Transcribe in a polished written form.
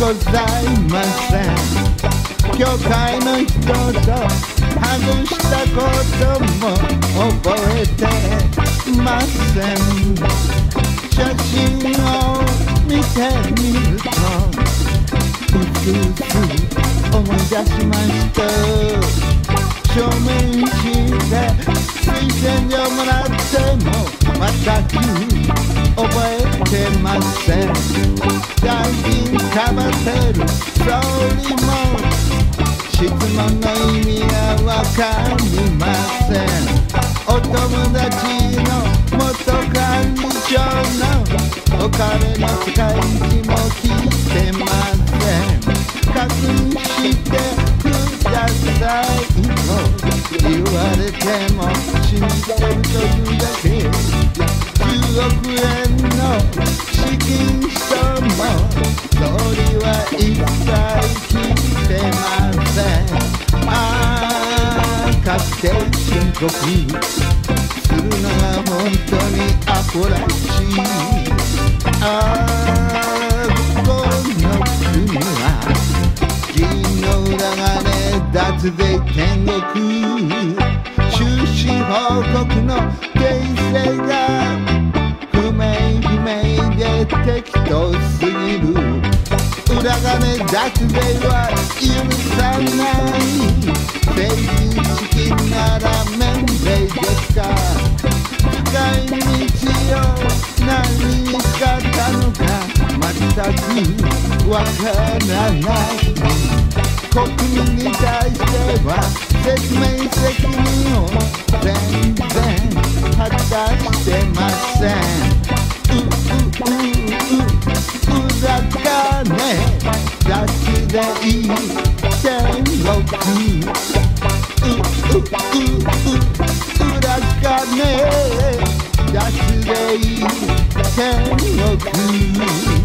ございません。教会の人とハグしたことも覚えてません。写真を見てみると薄々思い出しました。署名して推薦状もらっても全く覚えてません。大臣かばってる総理も質問の意味がわかりません。お友達の元幹事長のお金の使い道も聞いてません。確認してくださいと言われても信じてるというだけ。10億円の資金証も総理は一切聞いてません。確定申告するのが本当にアホらしい。この国は議員の裏金脱税天国。収支報告の訂正が不明不明で適当すぎる。裏金脱税は許さない。政治資金なら免税ですか。使い道を何に使ったのか全くわからない。国民に対しては説明責任を全然果たしてません。裏金脱税天国。裏金脱税天国。